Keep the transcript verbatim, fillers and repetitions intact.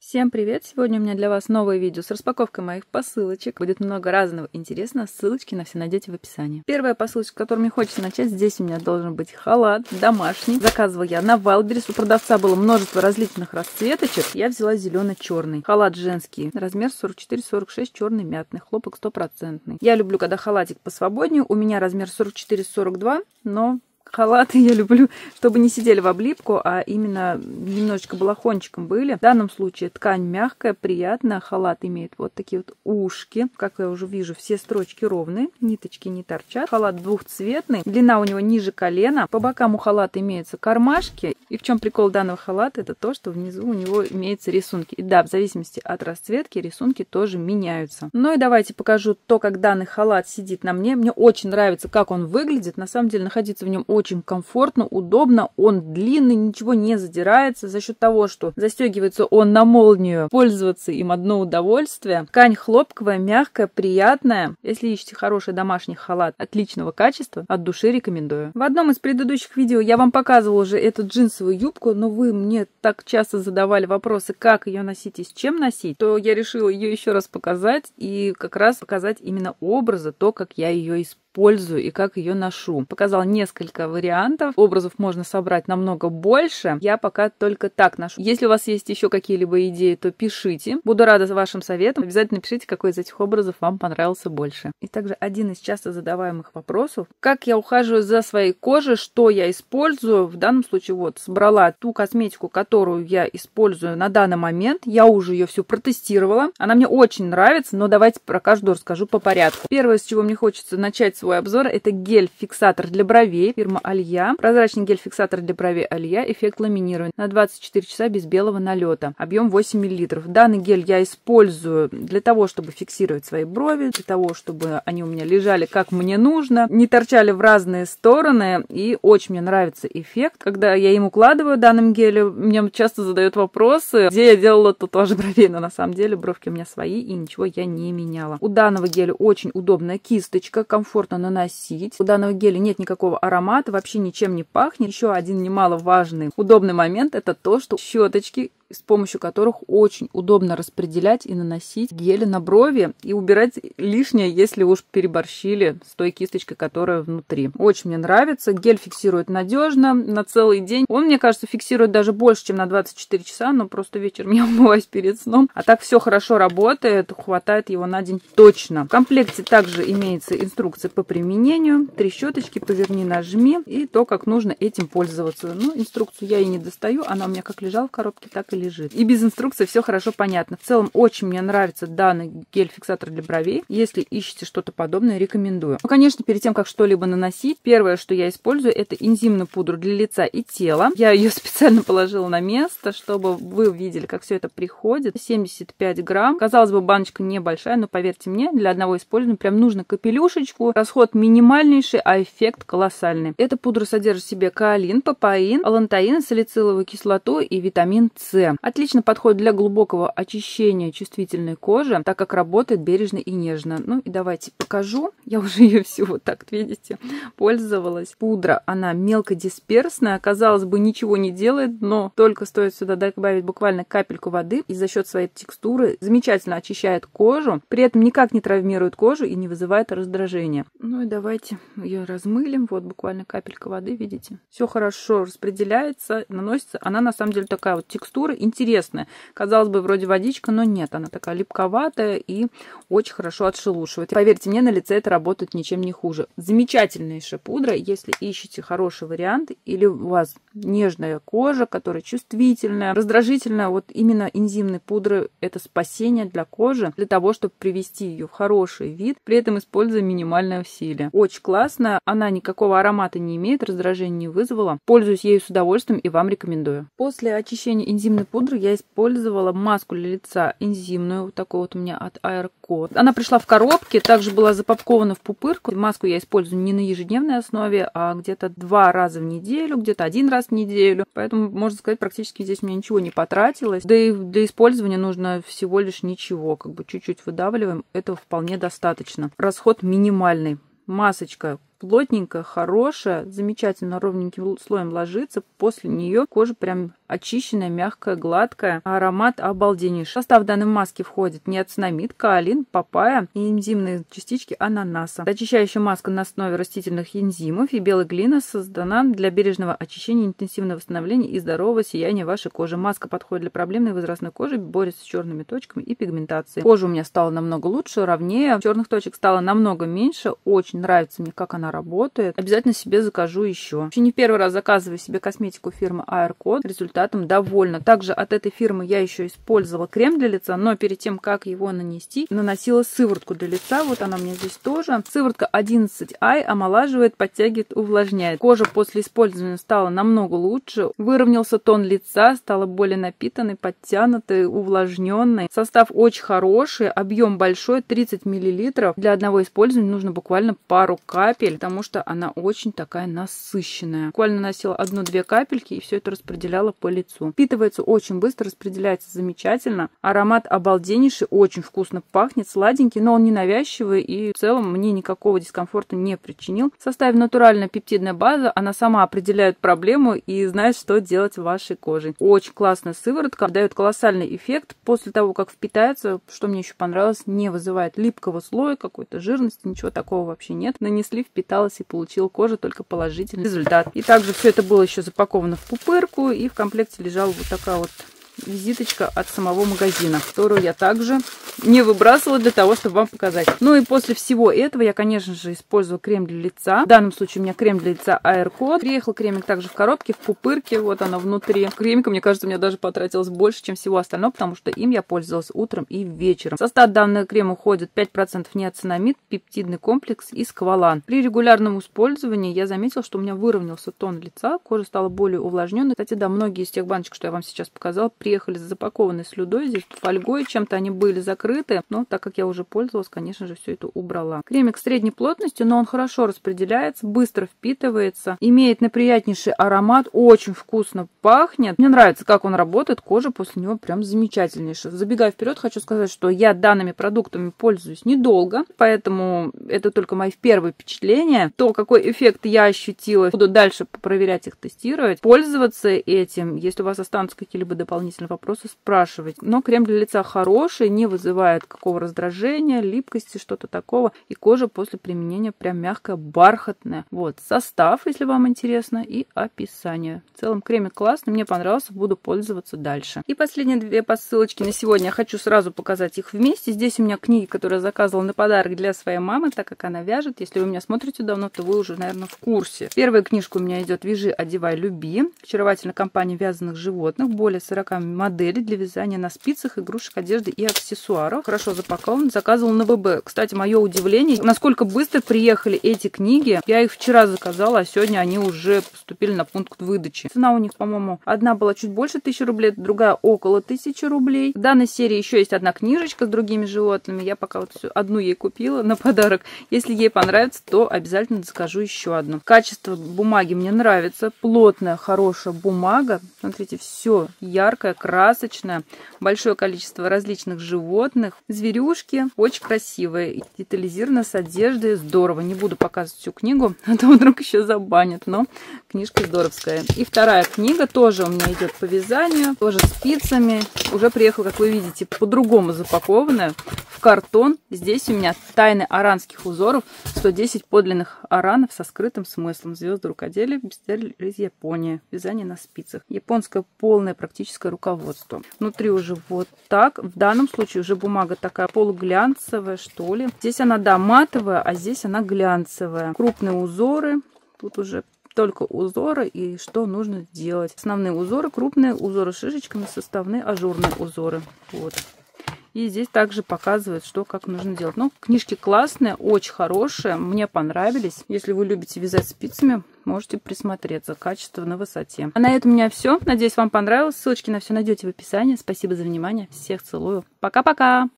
Всем привет! Сегодня у меня для вас новое видео с распаковкой моих посылочек. Будет много разного интересного, ссылочки на все найдете в описании. Первая посылочка, с которой мне хочется начать, здесь у меня должен быть халат домашний. Заказывала я на Wildberries, у продавца было множество различных расцветочек. Я взяла зелено-черный. Халат женский, размер сорок четыре сорок шесть, черный мятный, хлопок стопроцентный. Я люблю, когда халатик посвободнее, у меня размер сорок четыре сорок два, но... халаты я люблю, чтобы не сидели в облипку, а именно немножечко балахончиком были. В данном случае ткань мягкая, приятная. Халат имеет вот такие вот ушки. Как я уже вижу, все строчки ровные, ниточки не торчат. Халат двухцветный, длина у него ниже колена. По бокам у халата имеются кармашки. И в чем прикол данного халата? Это то, что внизу у него имеются рисунки. И да, в зависимости от расцветки рисунки тоже меняются. Ну и давайте покажу то, как данный халат сидит на мне. Мне очень нравится, как он выглядит. На самом деле находиться в нем очень очень комфортно, удобно, он длинный, ничего не задирается за счет того, что застегивается он на молнию, пользоваться им одно удовольствие. Ткань хлопковая, мягкая, приятная. Если ищете хороший домашний халат отличного качества, от души рекомендую. В одном из предыдущих видео я вам показывала уже эту джинсовую юбку, но вы мне так часто задавали вопросы, как ее носить и с чем носить, то я решила ее еще раз показать и как раз показать именно образы, то, как я ее использую. Пользую и как ее ношу. Показал несколько вариантов. Образов можно собрать намного больше. Я пока только так ношу. Если у вас есть еще какие-либо идеи, то пишите. Буду рада вашим советам. Обязательно пишите, какой из этих образов вам понравился больше. И также один из часто задаваемых вопросов. Как я ухаживаю за своей кожей, что я использую. В данном случае вот собрала ту косметику, которую я использую на данный момент. Я уже ее всю протестировала. Она мне очень нравится, но давайте про каждую расскажу по порядку. Первое, с чего мне хочется начать свой обзор, это гель-фиксатор для бровей фирмы Алья. Прозрачный гель-фиксатор для бровей Алья, эффект ламинирования на двадцать четыре часа без белого налета. Объем восемь миллилитров. Данный гель я использую для того, чтобы фиксировать свои брови, для того, чтобы они у меня лежали как мне нужно, не торчали в разные стороны. И очень мне нравится эффект. Когда я им укладываю данным гелем, мне часто задают вопросы, где я делала татуаж бровей, но на самом деле бровки у меня свои и ничего я не меняла. У данного геля очень удобная кисточка, комфортно наносить. У данного геля нет никакого аромата, вообще ничем не пахнет. Еще один немаловажный удобный момент — это то, что щеточки, с помощью которых очень удобно распределять и наносить гели на брови и убирать лишнее, если уж переборщили с той кисточкой, которая внутри. Очень мне нравится. Гель фиксирует надежно на целый день. Он, мне кажется, фиксирует даже больше, чем на двадцать четыре часа, но просто вечером я умываюсь перед сном. А так все хорошо работает, хватает его на день точно. В комплекте также имеется инструкция по применению. Три щеточки, поверни, нажми, и то, как нужно этим пользоваться. Ну, инструкцию я и не достаю, она у меня как лежала в коробке, так и лежит. И без инструкции все хорошо понятно. В целом очень мне нравится данный гель-фиксатор для бровей. Если ищете что-то подобное, рекомендую. Ну, конечно, перед тем, как что-либо наносить, первое, что я использую, это энзимную пудру для лица и тела. Я ее специально положила на место, чтобы вы видели, как все это приходит. семьдесят пять грамм. Казалось бы, баночка небольшая, но поверьте мне, для одного использования прям нужно капелюшечку. Расход минимальнейший, а эффект колоссальный. Эта пудра содержит в себе каолин, папаин, алантаин, салициловую кислоту и витамин С. Отлично подходит для глубокого очищения чувствительной кожи, так как работает бережно и нежно. Ну и давайте покажу. Я уже ее всю вот так, видите, пользовалась. Пудра, она мелкодисперсная. Казалось бы, ничего не делает, но только стоит сюда добавить буквально капельку воды, и за счет своей текстуры замечательно очищает кожу, при этом никак не травмирует кожу и не вызывает раздражения. Ну и давайте ее размылим. Вот буквально капелька воды, видите? Все хорошо распределяется, наносится. Она на самом деле такая вот текстура интересная. Казалось бы, вроде водичка, но нет. Она такая липковатая и очень хорошо отшелушивает. Поверьте мне, на лице это работает ничем не хуже. Замечательнейшая пудра, если ищете хороший вариант, или у вас нежная кожа, которая чувствительная, раздражительная. Вот именно энзимные пудры — это спасение для кожи, для того, чтобы привести ее в хороший вид, при этом используя минимальное усилие. Очень классная. Она никакого аромата не имеет, раздражения не вызвала. Пользуюсь ею с удовольствием и вам рекомендую. После очищения энзимной пудры я использовала маску для лица энзимную, вот такую вот у меня от Airco. Она пришла в коробке, также была запакована в пупырку. Маску я использую не на ежедневной основе, а где-то два раза в неделю, где-то один раз в неделю. Поэтому, можно сказать, практически здесь у меня ничего не потратилось. Да и для использования нужно всего лишь ничего, как бы чуть-чуть выдавливаем, этого вполне достаточно. Расход минимальный. Масочка плотненькая, хорошая, замечательно ровненьким слоем ложится. После нее кожа прям очищенная, мягкая, гладкая. Аромат обалденнейший. В состав данной маски входит ниацинамид, каолин, папайя и энзимные частички ананаса. Очищающая маска на основе растительных энзимов и белой глины создана для бережного очищения, интенсивного восстановления и здорового сияния вашей кожи. Маска подходит для проблемной возрастной кожи, борется с черными точками и пигментацией. Кожа у меня стала намного лучше, ровнее. Черных точек стало намного меньше. Очень нравится мне, как она работает. Обязательно себе закажу еще. Еще не первый раз заказываю себе косметику фирмы Аэркод. Результатом довольна. Также от этой фирмы я еще использовала крем для лица, но перед тем, как его нанести, наносила сыворотку для лица. Вот она у меня здесь тоже. Сыворотка одиннадцать ай омолаживает, подтягивает, увлажняет. Кожа после использования стала намного лучше. Выровнялся тон лица, стала более напитанной, подтянутой, увлажненной. Состав очень хороший, объем большой, тридцать миллилитров. Для одного использования нужно буквально пару капель, потому что она очень такая насыщенная. Буквально наносила одну-две капельки и все это распределяла по лицу. Впитывается очень быстро, распределяется замечательно. Аромат обалденнейший, очень вкусно пахнет, сладенький, но он не навязчивый и в целом мне никакого дискомфорта не причинил. В составе натуральная пептидная база, она сама определяет проблему и знает, что делать с вашей кожей. Очень классная сыворотка, дает колоссальный эффект. После того, как впитается, что мне еще понравилось, не вызывает липкого слоя, какой-то жирности, ничего такого вообще нет. Нанесли, впиталась и получила кожа только положительный результат. И также все это было еще запаковано в пупырку, и в комплекте лежала вот такая вот визиточка от самого магазина, которую я также не выбрасывала для того, чтобы вам показать. Ну и после всего этого я, конечно же, использовала крем для лица. В данном случае у меня крем для лица Аэркод. Приехал кремик также в коробке, в пупырке. Вот она внутри. Кремика, мне кажется, у меня даже потратилось больше, чем всего остального, потому что им я пользовалась утром и вечером. В состав данного крема уходит пять процентов ниацинамид, пептидный комплекс и сквалан. При регулярном использовании я заметила, что у меня выровнялся тон лица, кожа стала более увлажненной. Кстати, да, многие из тех баночек, что я вам сейчас показала, приехали запакованные слюдой, здесь фольгой, чем-то они были закрыты, но так как я уже пользовалась, конечно же, все это убрала. Кремик средней плотности, но он хорошо распределяется, быстро впитывается, имеет неприятнейший аромат, очень вкусно пахнет. Мне нравится, как он работает, кожа после него прям замечательнейшая. Забегая вперед, хочу сказать, что я данными продуктами пользуюсь недолго, поэтому это только мои первые впечатления. То, какой эффект я ощутила, буду дальше проверять их, тестировать, пользоваться этим. Если у вас останутся какие-либо дополнительные вопросы, спрашивать. Но крем для лица хороший, не вызывает какого раздражения, липкости, что-то такого. И кожа после применения прям мягкая, бархатная. Вот состав, если вам интересно, и описание. В целом кремик классный, мне понравился, буду пользоваться дальше. И последние две посылочки на сегодня. Я хочу сразу показать их вместе. Здесь у меня книги, которые я заказывала на подарок для своей мамы, так как она вяжет. Если вы меня смотрите давно, то вы уже, наверное, в курсе. Первая книжка у меня идет «Вяжи, одевай, люби». Очаровательная компания вязаных животных. Более сорока моделей для вязания на спицах, игрушек, одежды и аксессуаров. Хорошо запакован. Заказывала на ВБ. Кстати, мое удивление, насколько быстро приехали эти книги. Я их вчера заказала, а сегодня они уже поступили на пункт выдачи. Цена у них, по-моему, одна была чуть больше тысячи рублей, другая около тысячи рублей. В данной серии еще есть одна книжечка с другими животными. Я пока вот одну ей купила на подарок. Если ей понравится, то обязательно закажу еще одну. Качество бумаги мне нравится. Плотная, хорошая бумага. Смотрите, все яркое, красочное. Большое количество различных животных. Зверюшки очень красивые. Детализировано с одеждой. Здорово. Не буду показывать всю книгу, а то вдруг еще забанят. Но книжка здоровская. И вторая книга тоже у меня идет по вязанию. Тоже спицами. Уже приехала, как вы видите, по-другому запакованная. В картон. Здесь у меня тайны аранских узоров. сто десять подлинных аранов со скрытым смыслом. Звезды рукоделия. Бестселлер из Японии. Вязание на спицах. Японское полное практическое руководство. Внутри уже вот так. В данном случае уже бумага такая полуглянцевая, что ли. Здесь она, да, матовая, а здесь она глянцевая. Крупные узоры. Тут уже только узоры и что нужно сделать. Основные узоры, крупные узоры с шишечками, составные ажурные узоры. Вот. И здесь также показывают, что как нужно делать. Ну, книжки классные, очень хорошие, мне понравились. Если вы любите вязать спицами, можете присмотреться. Качество на высоте. А на этом у меня все. Надеюсь, вам понравилось. Ссылочки на все найдете в описании. Спасибо за внимание. Всех целую. Пока-пока!